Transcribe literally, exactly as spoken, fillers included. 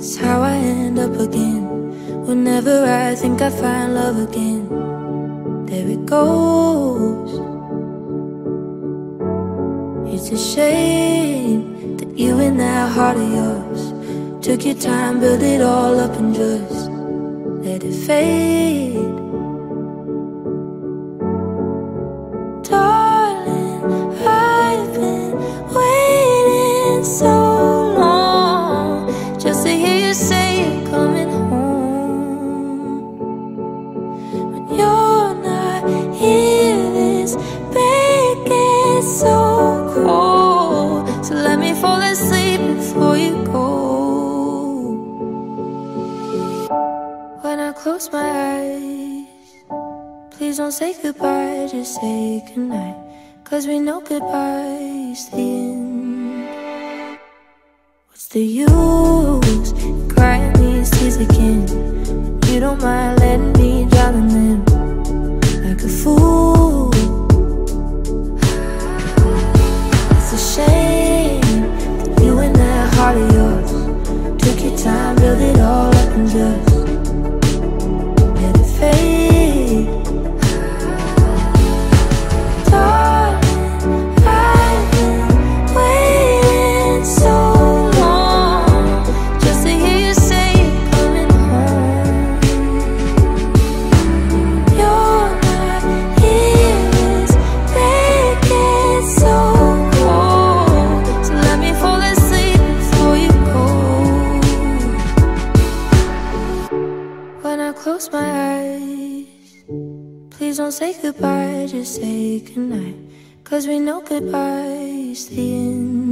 It's how I end up again. Whenever I think I find love again, there it goes. It's a shame that you and that heart of yours took your time, built it all up and just let it fade. Darling, I've been waiting so long just to hear you say you're coming home. When you're not here, this bed gets so cold. So let me fall asleep before you go. When I close my eyes, please don't say goodbye, just say goodnight. Cause we know goodbye's the end. What's the use crying these tears again when you don't mind letting me drown in them like a fool? It's a shame that you and that heart of yours took your time, built it all up and just let it fade. Darling, I've been waiting so long just to hear you say you're coming home. You're not here, this bed gets so cold. So let me fall asleep before you go. When I close my eyes, please don't say goodbye, just say goodnight. Cause we know goodbye's the end.